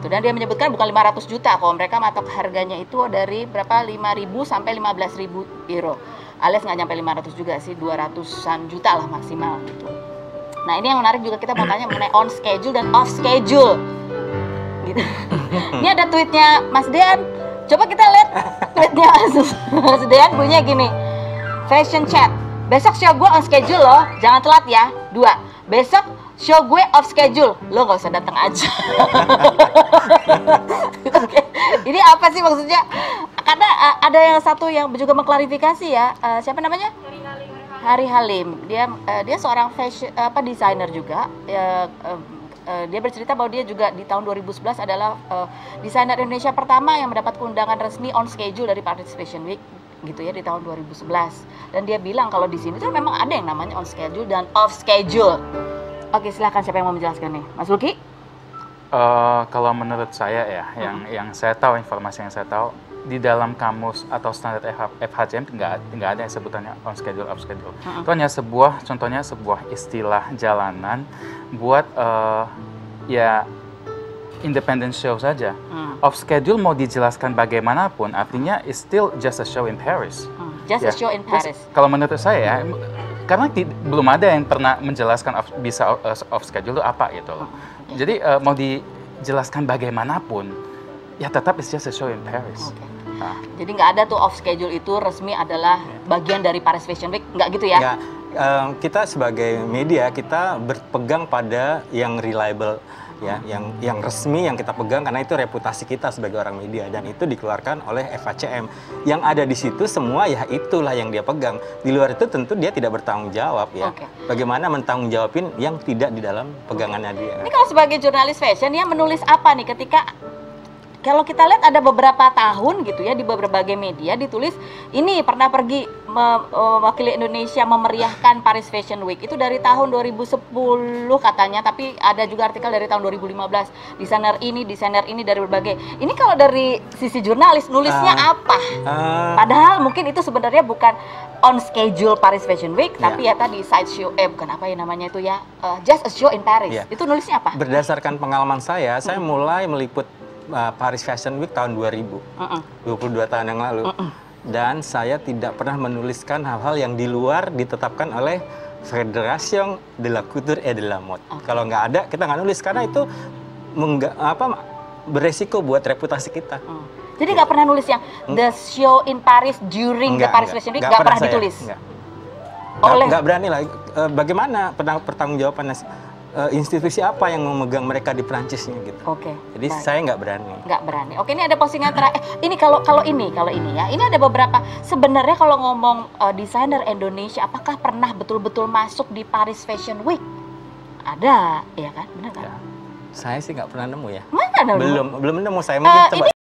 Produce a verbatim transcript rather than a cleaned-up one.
gitu. Dan dia menyebutkan bukan lima ratus juta, kalau mereka matok harganya itu dari berapa lima ribu sampai lima belas ribu euro, alias nggak nyampe lima ratus juga sih, dua ratusan juta lah maksimal gitu. Nah ini yang menarik juga, kita mau tanya mengenai on schedule dan off schedule gitu. Ini ada tweetnya Mas Dean, coba kita lihat tweetnya Mas Dean, bunyinya gini, fashion chat, besok show gue on schedule loh, jangan telat ya. Dua, besok show gue off schedule, lo gak usah datang aja. Ini apa sih maksudnya? Karena uh, ada yang satu yang juga mengklarifikasi ya, uh, siapa namanya? Hari Halim. Dia uh, dia seorang fashion apa desainer juga. Uh, uh, uh, dia bercerita bahwa dia juga di tahun dua ribu sebelas adalah uh, desainer Indonesia pertama yang mendapat undangan resmi on schedule dari Paris Fashion Week gitu ya di tahun dua ribu sebelas. Dan dia bilang kalau di sini tuh memang ada yang namanya on schedule dan off schedule. Oke, silahkan, siapa yang mau menjelaskan nih? Mas Luki? Uh, kalau menurut saya ya, hmm. yang yang saya tahu, informasi yang saya tahu, di dalam kamus atau standar F H C M nggak nggak ada yang sebutannya on schedule, off schedule. Hmm. Itu hanya sebuah, contohnya sebuah istilah jalanan buat uh, ya independent show saja. Hmm. Off schedule mau dijelaskan bagaimanapun, artinya is still just a show in Paris. Hmm. Just ya. a show in Paris. Terus, kalau menurut saya, karena di, belum ada yang pernah menjelaskan off, bisa uh, off schedule itu apa gitu loh. Okay. Jadi uh, mau dijelaskan bagaimanapun, ya tetap it's just a show in Paris. Okay. Nah. Jadi nggak ada tuh off schedule itu resmi adalah bagian dari Paris Fashion Week, nggak gitu ya? Nggak. Um, kita sebagai media kita berpegang pada yang reliable. Ya, yang yang resmi yang kita pegang karena itu reputasi kita sebagai orang media, dan itu dikeluarkan oleh F H C M. Yang ada di situ semua ya itulah yang dia pegang. Di luar itu tentu dia tidak bertanggung jawab ya. Okay. Bagaimana mentanggung jawabin yang tidak di dalam pegangannya dia. Ini kalau sebagai jurnalis fashion ya menulis apa nih ketika kalau kita lihat ada beberapa tahun gitu ya di berbagai media ditulis ini pernah pergi mewakili Indonesia memeriahkan Paris Fashion Week itu dari tahun dua ribu sepuluh katanya, tapi ada juga artikel dari tahun dua ribu lima belas, desainer ini, desainer ini dari berbagai. Ini kalau dari sisi jurnalis nulisnya uh, apa? Uh, Padahal mungkin itu sebenarnya bukan on schedule Paris Fashion Week, yeah. tapi ya tadi side show, eh bukan apa ya namanya itu ya, uh, just a show in Paris. Yeah. Itu nulisnya apa? Berdasarkan pengalaman saya, hmm. saya mulai meliput Uh, Paris Fashion Week tahun dua ribu, uh-uh. dua puluh dua tahun yang lalu, uh-uh. dan saya tidak pernah menuliskan hal-hal yang di luar ditetapkan oleh Fédération de la Couture et de la Mode. Okay. Kalau nggak ada, kita nggak nulis karena itu mengga, apa, beresiko buat reputasi kita. Uh. Jadi nggak pernah nulis yang the show in Paris during enggak, the Paris enggak. Fashion Week, nggak pernah saya, ditulis? Nggak. Oleh nggak berani lah. Uh, bagaimana pertanggungjawabannya? Uh, institusi apa yang memegang mereka di Prancisnya gitu. Oke. Okay, Jadi baik. Saya nggak berani. Nggak berani. Oke, ini ada postingan terakhir. Eh, ini kalau kalau ini kalau ini ya, ini ada beberapa. Sebenarnya kalau ngomong uh, desainer Indonesia, apakah pernah betul-betul masuk di Paris Fashion Week? Ada, ya kan? Benar kan? Ya. Saya sih nggak pernah nemu ya. Mana nemu? Belum belum nemu saya. Mungkin uh, coba ini